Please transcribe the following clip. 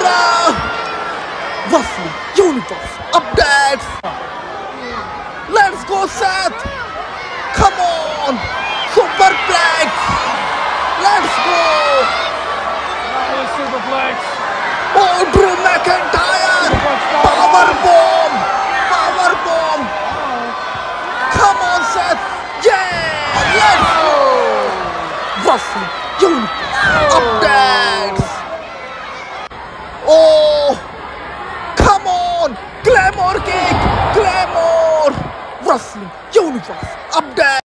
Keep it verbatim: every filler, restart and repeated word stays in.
the Wrestling Universe updates. Let's go, Seth. Come on, Superplex. Let's go. Superplex. Oh, Drew McIntyre. Power bomb. Power bomb. Come on, Seth. Yeah, let's go. Wrestling Universe updates. Oh, come on. Claymore kick. Claymore. Wrestling Universe update.